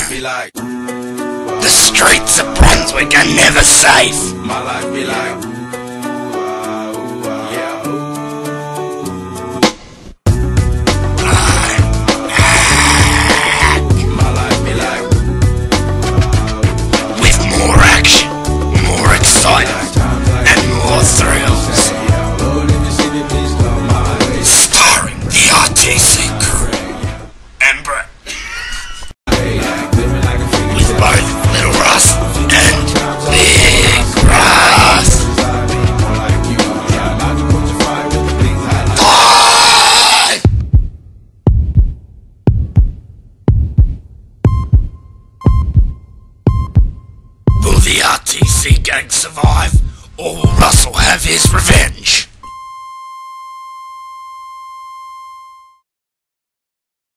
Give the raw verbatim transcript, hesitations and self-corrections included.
be like, The streets of Brunswick are never safe. my life be like, yeah. My life be like, With more action, more excitement, and more thrills. Starring the R T C crew and Brett. With both Little Russ and Big Russ. Live! Will the R T C gang survive, or will Russell have his revenge?